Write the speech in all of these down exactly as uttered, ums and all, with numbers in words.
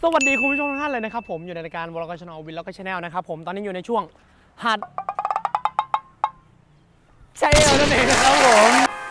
สวัสดีคุณผู้ชมทุกท่านเลยนะครับผมอยู่ในรายการวอลล์ชาแนลวินแล้วก็ชาแนลนะครับผมตอนนี้อยู่ในช่วงหัดใช่แล้วนั่นเองนะครับผม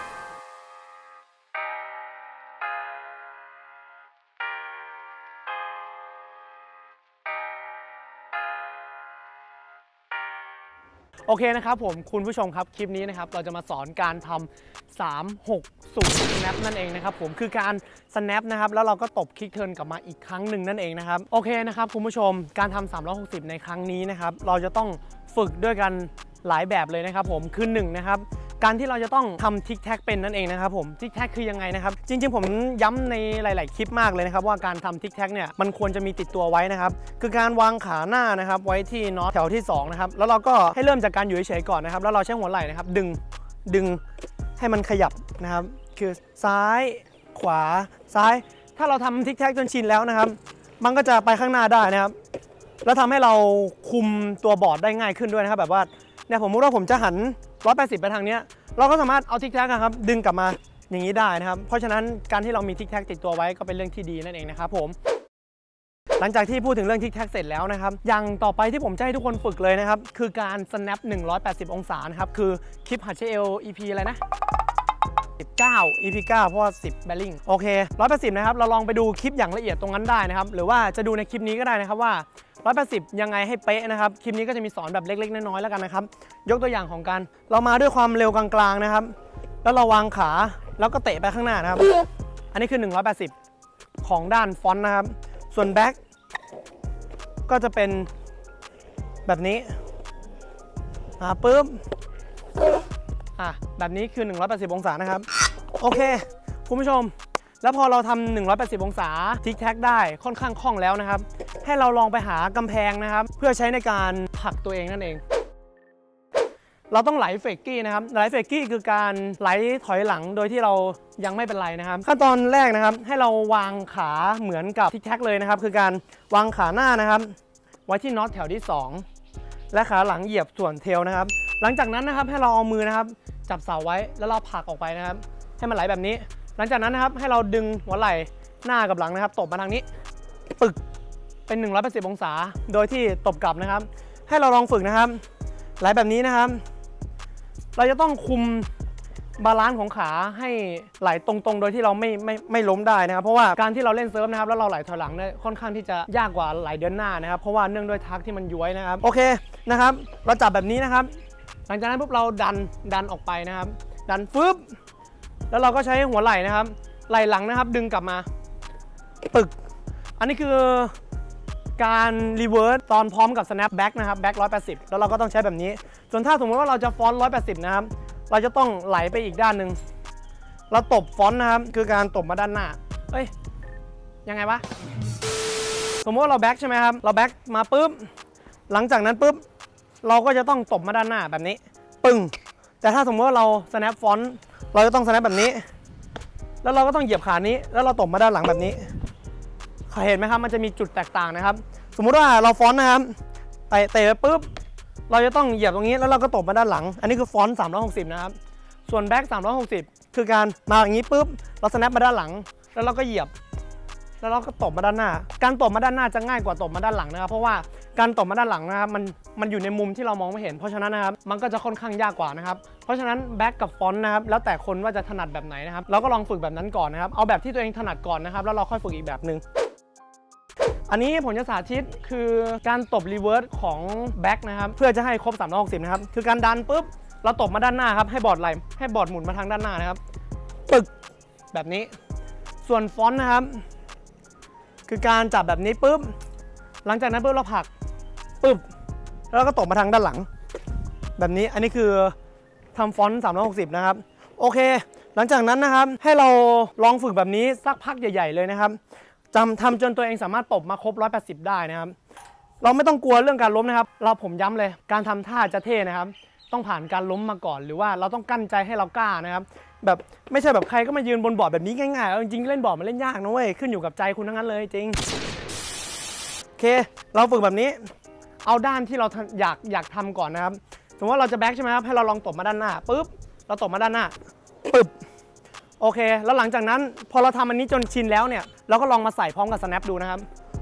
โอเคนะครับผมคุณผู้ชมครับคลิปนี้นะครับเราจะมาสอนการทำสามหกศูนย์ snap นั่นเองนะครับผมคือการ snap นะครับแล้วเราก็ตบคิกเทิร์นกลับมาอีกครั้งหนึ่งนั่นเองนะครับโอเคนะครับคุณผู้ชมการทำสามร้อยหกสิบในครั้งนี้นะครับเราจะต้องฝึกด้วยกันหลายแบบเลยนะครับผมคือหนึ่งนะครับการที่เราจะต้องทำทิกแท็กเป็นนั่นเองนะครับผมทิกแท็กคือยังไงนะครับจริงๆผมย้ำในหลายๆคลิปมากเลยนะครับว่าการทำทิกแท็กเนี่ยมันควรจะมีติดตัวไว้นะครับคือการวางขาหน้านะครับไว้ที่น็อตแถวที่สองนะครับแล้วเราก็ให้เริ่มจากการอยู่เฉยๆก่อนนะครับแล้วเราใช้หัวไหล่นะครับดึงดึงให้มันขยับนะครับคือซ้ายขวาซ้ายถ้าเราทำทิกแท็กจนชินแล้วนะครับมันก็จะไปข้างหน้าได้นะครับแล้วทำให้เราคุมตัวบอร์ดได้ง่ายขึ้นด้วยนะครับแบบว่าเนี่ยผมว่าผมจะหันหนึ่งร้อยแปดสิบไปทางเนี้ยเราก็สามารถเอาทิกแท็กครับดึงกลับมาอย่างนี้ได้นะครับเพราะฉะนั้นการที่เรามีทิกแท็กติดตัวไว้ก็เป็นเรื่องที่ดีนั่นเองนะครับผมหลังจากที่พูดถึงเรื่องทิกแท็กเสร็จแล้วนะครับอย่างต่อไปที่ผมจะให้ทุกคนฝึกเลยนะครับคือการ snap หนึ่งร้อยแปดสิบองศานะครับคือคลิปหัดเชล อี พี อะไรนะสิบเก้า อี พี เก้า เพราะว่าสิบ bearing โอเคหนึ่งร้อยแปดสิบนะครับเราลองไปดูคลิปอย่างละเอียดตรงนั้นได้นะครับหรือว่าจะดูในคลิปนี้ก็ได้นะครับว่าหนึ่งร้อยแปดสิบยังไงให้เป๊ะนะครับคลิปนี้ก็จะมีสอนแบบเล็กๆน้อยๆแล้วกันนะครับยกตัวอย่างของการเรามาด้วยความเร็วกลางๆนะครับแล้วเราวางขาแล้วก็เตะไปข้างหน้านะครับอันนี้คือหนึ่งร้อยแปดสิบของด้านฟอนต์นะครับส่วนแบ็คก็จะเป็นแบบนี้อ่าปึ๊บอ่ะแบบนี้คือหนึ่งร้อยแปดสิบองศานะครับโอเคคุณผู้ชมแล้วพอเราทำหนึ่งร้อยแปดสิบองศาทิกแท็กได้ค่อนข้างคล่องแล้วนะครับให้เราลองไปหากำแพงนะครับเพื่อใช้ในการผลักตัวเองนั่นเองเราต้องไหลเฟกกี้นะครับไหลเฟกกี้คือการไหลถอยหลังโดยที่เรายังไม่เป็นไรนะครับขั้นตอนแรกนะครับให้เราวางขาเหมือนกับทิกแท็กเลยนะครับคือการวางขาหน้านะครับไว้ที่น็อตแถวที่สองและขาหลังเหยียบส่วนเทลนะครับหลังจากนั้นนะครับให้เราเอามือนะครับจับเสาไว้แล้วเราผลักออกไปนะครับให้มันไหลแบบนี้หลังจากนั้นนะครับให้เราดึงหัวไหล่หน้ากับหลังนะครับตบมาทางนี้ปึกเป็นหนึ่งร้อยแปดสิบองศาโดยที่ตบกลับนะครับให้เราลองฝึกนะครับไหลแบบนี้นะครับเราจะต้องคุมบาลานซ์ของขาให้ไหลตรงๆโดยที่เราไม่ไม่ไม่ล้มได้นะครับเพราะว่าการที่เราเล่นเซิร์ฟนะครับแล้วเราไหลถอยหลังเนี่ยค่อนข้างที่จะยากกว่าไหลเดินหน้านะครับเพราะว่าเนื่องด้วยทักที่มันย้วยนะครับโอเคนะครับเราจับแบบนี้นะครับหลังจากนั้นปุ๊บเราดันดันออกไปนะครับดันฟึบแล้วเราก็ใช้หัวไหล่นะครับไหล่หลังนะครับดึงกลับมาปึกอันนี้คือการรีเวิร์สตอนพร้อมกับ snap back นะครับ back หนึ่งร้อยแปดสิบแล้วเราก็ต้องใช้แบบนี้ส่วนถ้าสมมติว่าเราจะฟอนต์หนึ่งร้อยแปดสิบนะครับเราจะต้องไหลไปอีกด้านหนึ่งเราตบฟอนต์นะครับคือการตบมาด้านหน้าเอ้ยยังไงวะสมมติว่าเราแบ็กใช่ไหมครับเราแบ็กมาปุ๊บหลังจากนั้นปุ๊บเราก็จะต้องตบมาด้านหน้าแบบนี้ปึ้งแต่ถ้าสมมติว่าเรา snap ฟอนต์เราจะต้อง snap แบบนี้แล้วเราก็ต้องเหยียบขานี้แล้วเราตบมาด้านหลังแบบนี้เห็นไหมครับมันจะมีจุดแตกต่างนะครับสมมุติว่าเราฟอนต์นะครับไปเตะปุ๊บเราจะต้องเหยียบตรงนี้แล้วเราก็ตบมาด้านหลังอันนี้คือฟอนต์สามร้อยหกสิบนะครับส่วนแบ็กสามร้อยหกสิบคือการมาอย่างนี้ปุ๊บเราสแนปมาด้านหลังแล้วเราก็เหยียบแล้วเราก็ตบมาด้านหน้าการตบมาด้านหน้าจะง่ายกว่าตบมาด้านหลังนะครับเพราะว่าการตบมาด้านหลังนะครับมันมันอยู่ในมุมที่เรามองไม่เห็นเพราะฉะนั้นนะครับมันก็จะค่อนข้างยากกว่านะครับเพราะฉะนั้นแบ็กกับฟอนต์นะครับแล้วแต่คนว่าจะถนัดแบบไหนนะครับเราก็ลองฝึกแบบนั้นก่อนนะครับเอาแบบที่ตัวเองถนัดก่อนนะครับแล้วเราค่อยฝึกอีกแบบนึงอันนี้ผมจะสาธิตคือการตบรีเวิร์สของแบ็กนะครับเพื่อจะให้ครบสามร้อยหกสิบนะครับคือการดันปุ๊บเราตบมาด้านหน้าครับให้บอร์ดไหลให้บอร์ดหมุนมาทางด้านหน้านะครับปึกแบบนี้ส่วนฟอนต์นะครับคือการจับแบบนี้ปุ๊บหลังจากนั้นปุ๊บเราผลักปุ๊บแล้วก็ตบมาทางด้านหลังแบบนี้อันนี้คือทำฟอนต์สามร้อยหกสิบนะครับโอเคหลังจากนั้นนะครับให้เราลองฝึกแบบนี้สักพักใหญ่ๆเลยนะครับจำทำจนตัวเองสามารถตบมาครบหนึ่งร้อยแปดสิบได้นะครับเราไม่ต้องกลัวเรื่องการล้มนะครับเราผมย้ำเลยการทำท่าจะเท่นะครับต้องผ่านการล้มมาก่อนหรือว่าเราต้องกั้นใจให้เรากล้านะครับแบบไม่ใช่แบบใครก็มายืนบนบอร์ดแบบนี้ง่ายๆจริงๆเล่นบอร์ดมันเล่นยากนะเว้ยขึ้นอยู่กับใจคุณทั้งนั้นเลยจริงโอเคเราฝึกแบบนี้เอาด้านที่เราอยากอยากทำก่อนนะครับสมมติว่าเราจะแบ็กใช่ไหมครับให้เราลองตบมาด้านหน้าปุ๊บเราตบมาด้านหน้าปึ๊บโอเคแล้วหลังจากนั้นพอเราทำอันนี้จนชินแล้วเนี่ยเราก็ลองมาใส่พร้อมกับ snap ดูนะครับ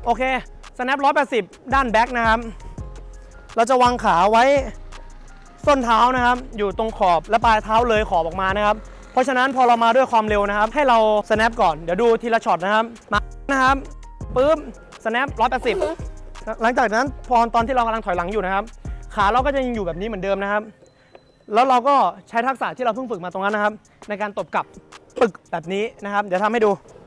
โอเค snap หนึ่งร้อยแปดสิบด้านแบ็คนะครับเราจะวางขาไว้ส้นเท้านะครับอยู่ตรงขอบและปลายเท้าเลยขอบออกมานะครับเพราะฉะนั้นพอเรามาด้วยความเร็วนะครับให้เรา snap ก่อนเดี๋ยวดูทีละช็อตนะครับมานะครับปึ๊บ snap หนึ่งร้อยแปดสิบหลังจากนั้นพอตอนที่เรากำลังถอยหลังอยู่นะครับขาเราก็จะยังอยู่แบบนี้เหมือนเดิมนะครับแล้วเราก็ใช้ทักษะที่เราเพิ่งฝึกมาตรงนั้นนะครับในการตบกลับปึกแบบนี้นะครับเดี๋ยวทำให้ดู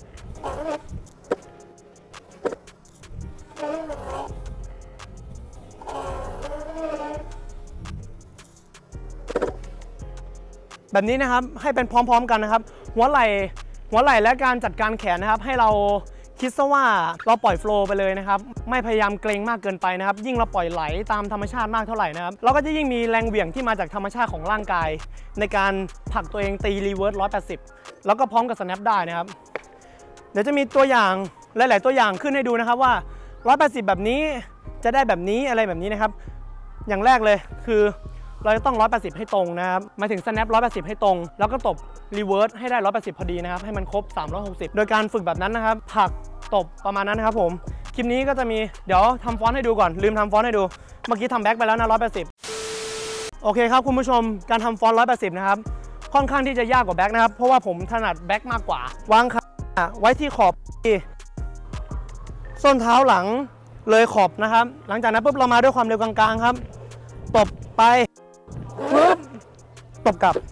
แบบนี้นะครับให้เป็นพร้อมๆกันนะครับหัวไหล่หัวไหล่และการจัดการแขนนะครับให้เราคิดซะว่าเราปล่อยโฟลว์ไปเลยนะครับไม่พยายามเกรงมากเกินไปนะครับยิ่งเราปล่อยไหลตามธรรมชาติมากเท่าไหร่นะครับเราก็จะยิ่งมีแรงเหวี่ยงที่มาจากธรรมชาติของร่างกายในการผลักตัวเองตีรีเวิร์สหนึ่งร้อยแปดสิบแล้วก็พร้อมกับสแนปได้นะครับเดี๋ยวจะมีตัวอย่างหลายๆตัวอย่างขึ้นให้ดูนะครับว่าหนึ่งร้อยแปดสิบแบบนี้จะได้แบบนี้อะไรแบบนี้นะครับอย่างแรกเลยคือเราจะต้องหนึ่งร้อยแปดสิบให้ตรงนะครับมาถึง snap หนึ่งร้อยแปดสิบให้ตรงแล้วก็ตบ reverse ให้ได้หนึ่งร้อยแปดสิบพอดีนะครับให้มันครบสามร้อยหกสิบโดยการฝึกแบบนั้นนะครับผลักตบประมาณนั้นนะครับผมคลิปนี้ก็จะมีเดี๋ยวทำฟอนต์ให้ดูก่อนลืมทำฟอนต์ให้ดูเมื่อกี้ทำแบ็คไปแล้วนะหนึ่งร้อยแปดสิบโอเคครับคุณผู้ชมการทำฟอนต์หนึ่งร้อยแปดสิบนะครับค่อนข้างที่จะยากกว่าแบ็คนะครับเพราะว่าผมถนัดแบ็คมากกว่าวางขาไว้ที่ขอบส้นเท้าหลังเลยขอบนะครับหลังจากนั้นปุ๊บเรามาด้วยความเร็วกลางๆครับตบไปปึ๊บตบกลับ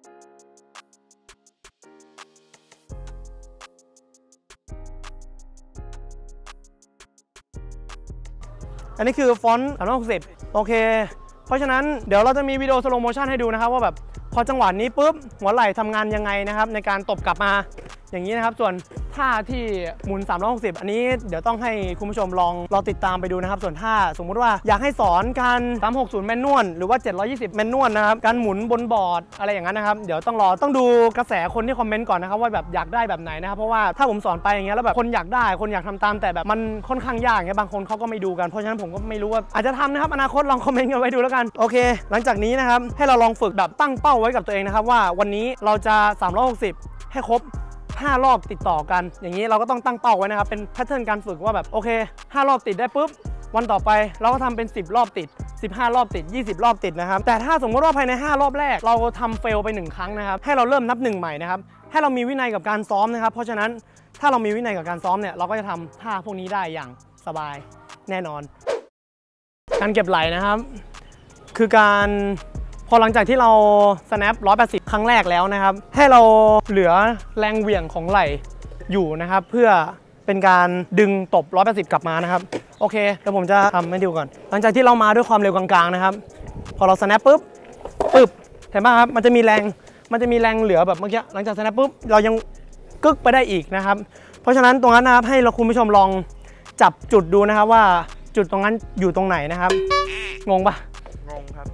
อันนี้คือฟอนต์สามร้อยหกสิบโอเคเพราะฉะนั้นเดี๋ยวเราจะมีวิดีโอสโลว์โมชั่นให้ดูนะครับว่าแบบพอจังหวะนี้ปุ๊บหัวไหล่ทำงานยังไงนะครับในการตบกลับมาอย่างนี้นะครับส่วนท่าที่หมุนสามร้อยหกสิบอันนี้เดี๋ยวต้องให้คุณผู้ชมลองลองติดตามไปดูนะครับส่วนท่าสมมุติว่าอยากให้สอนการสามหกศูนย์แมนนวลหรือว่าเจ็ดร้อยยี่สิบแมนนวลนะครับการหมุนบนบอร์ดอะไรอย่างนั้นนะครับเดี๋ยวต้องรอต้องดูกระแสคนที่คอมเมนต์ก่อนนะครับว่าแบบอยากได้แบบไหนนะครับเพราะว่าถ้าผมสอนไปอย่างเงี้ยแล้วแบบคนอยากได้คนอยากทำตามแต่แบบมันค่อนข้างยากเงี้ยบางคนเขาก็ไม่ดูกันเพราะฉะนั้นผมก็ไม่รู้ว่าอาจจะทำนะครับอนาคตลองคอมเมนต์กันไว้ดูแล้วกันโอเคหลังจากนี้นะครับให้เราลองฝึกแบบตั้งเป้าไว้กับตัวเองนะครับว่าวันนี้เราจะสามร้อยหกสิบให้ครบห้ารอบติดต่อกันอย่างนี้เราก็ต้องตั้งเป้าไว้นะครับเป็นแพทเทิร์นการฝึกว่าแบบโอเคห้ารอบติดได้ปุ๊บวันต่อไปเราก็ทำเป็นสิบรอบติดสิบห้ารอบติดยี่สิบรอบติดนะครับแต่ถ้าสมมติว่าภายในห้ารอบแรกเราทำเฟลไปหนึ่งครั้งนะครับให้เราเริ่มนับหนึ่งใหม่นะครับให้เรามีวินัยกับการซ้อมนะครับเพราะฉะนั้นถ้าเรามีวินัยกับการซ้อมเนี่ยเราก็จะทำท่าพวกนี้ได้อย่างสบายแน่นอนการเก็บไหล่นะครับคือการพอหลังจากที่เรา snap หนึ่งร้อยแปดสิบครั้งแรกแล้วนะครับให้เราเหลือแรงเหวี่ยงของไหล่อยู่นะครับเพื่อเป็นการดึงตบหนึ่งร้อยแปดสิบกลับมานะครับโอเคเดี๋ยวผมจะทำให้ดูก่อนหลังจากที่เรามาด้วยความเร็วกลางๆนะครับพอเรา snap ปุ๊บปุ๊บเห็นไหมครับมันจะมีแรงมันจะมีแรงเหลือแบบเมื่อกี้หลังจาก snap ปุ๊บเรายังกึกไปได้อีกนะครับเพราะฉะนั้นตรงนั้นนะครับให้เราคุณผู้ชมลองจับจุดดูนะครับว่าจุดตรงนั้นอยู่ตรงไหนนะครับงงปะงงครับ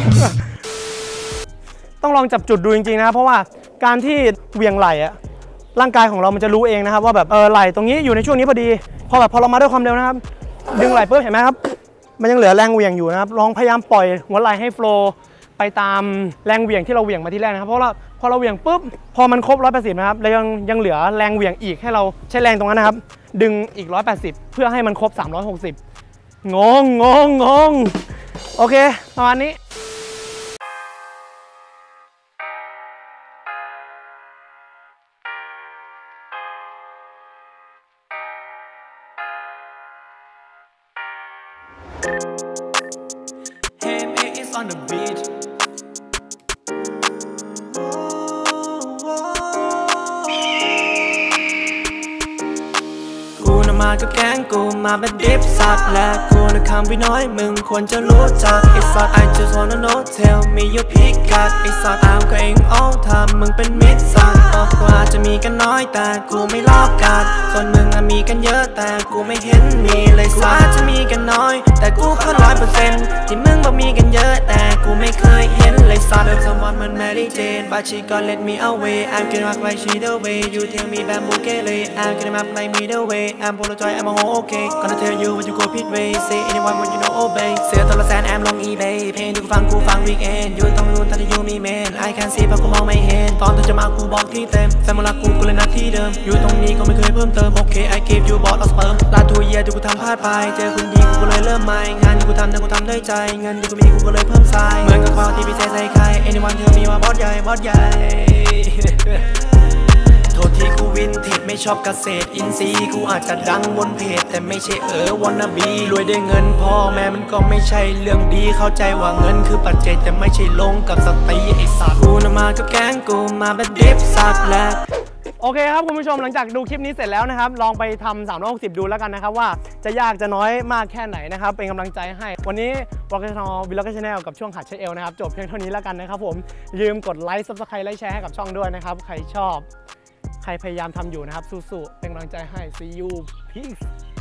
ต้องลองจับจุดดูจริงๆนะครับเพราะว่าการที่เหวี่ยงไหล่อะร่างกายของเรามันจะรู้เองนะครับว่าแบบเออไหล่ตรงนี้อยู่ในช่วงนี้พอดีพอแบบพอเรามาด้วยความเร็วนะครับดึงไหล่ปุ๊บเห็นไหมครับมันยังเหลือแรงเหวี่ยงอยู่นะครับลองพยายามปล่อยหัวไหล่ให้โฟลว์ไปตามแรงเหวี่ยงที่เราเหวี่ยงมาที่แรกนะครับเพราะเราพอเราเหวี่ยงปุ๊บพอมันครบหนึ่งร้อยแปดสิบนะครับแล้วยังยังเหลือแรงเหวี่ยงอีกให้เราใช้แรงตรงนั้นนะครับดึงอีกหนึ่งร้อยแปดสิบเพื่อให้มันครบสามร้อยหกสิบงงงงงงโอเคประมาณนี้on the beat กูน่ะมากับแก๊งกูมาเป็นดิฟสัตว์และกูน่ะคำพี่น้อยมึงควรจะรู้จักไอ้สัตว์ I just wanna know tell me your pick ไอ้สัตว์ตามก็เองเอาทำมึงเป็นมิตรสัตว์บอกว่าจะมีกันน้อยแต่กูไม่ลอกกันส่วนมึงมีกันเยอะแต่กูไม่เห็นมีเลยสัตว์อาจจะมีกันน้อยแต่กูเข้าร้อยเปอร์เซ็นต์ที่มึงบอกมีกันเยอะแต่กูไม่เคยเห็นเลยสัตว์เดิม someone มัน Mary Jane but she gon' let me away I'm gonna rock like she the way you tell me bad bouquet I'm gonna map like me the way I'm full of joy I'm a whole okay gonna tell you when you go pit way say anyone when you know obey เสือตัวละแสนแอมลง eBay เพลงที่กูฟังกูฟัง weekend อยู่ต้องรู้ตอนที่อยู่มีเมน I can see เพราะกูมองไม่เห็นตอนเธอจะมากูบอกที่เต็มแต่เมื่อรักกูกูเลยนัดที่เดิมอยู่ตรงนี้ก็ไม่เคยเพิ่มเติม Okay I give you ball of sperm ลาทัวเยียที่กูทำพลาดไปเจอคนดีกูก็เลยเริ่มใหม่งานที่กูทำเนี่ยกูทำด้วยใจเงินที่กูมีกูก็เลยเพิ่มสายเหมือนกับความที่พิเศษใส่ใคร Anyone tell me ว่าบอสใหญ่บอสใหญ่โทษที่กูวินเทจไม่ชอบเกษตรอินทรีย์กูอาจจะดังบนเพจแต่ไม่ใช่เออวันนาบีรวยได้เงินพ่อแม่มันก็ไม่ใช่เรื่องดีเข้าใจว่าเงินคือปัจจัยแต่ไม่ใช่ลงกับสตรีไอ้สัตว์กูน่ะมากับแก๊งกูมาแบบดิฟสัตว์และโอเคครับคุณผู้ชมหลังจากดูคลิปนี้เสร็จแล้วนะครับลองไปทำสามร้อยหกสิบดูแล้วกันนะครับว่าจะยากจะน้อยมากแค่ไหนนะครับเป็นกำลังใจให้วันนี้บล็อกเกอร์ชาแนลวิลล็อกเกอร์ชาแนลกับช่วงขัดเช็คเอลนะครับจบเพียงเท่านี้แล้วกันนะครับผมลืมกดไลค์ซับสไครต์ไลค์แชร์ให้กับช่องด้วยนะครับใครชอบใครพยายามทำอยู่นะครับสู้ๆเป็นกำลังใจให้ see you peace